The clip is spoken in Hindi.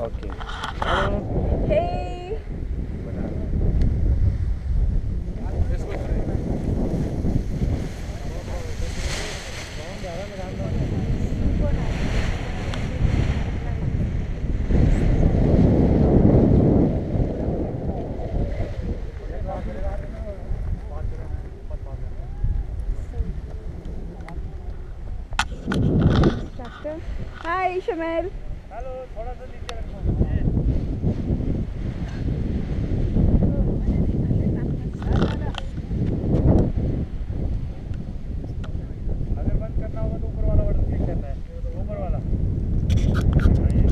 Okay. Hey. Hi, Shamel. Hello, थोड़ा सा नीचे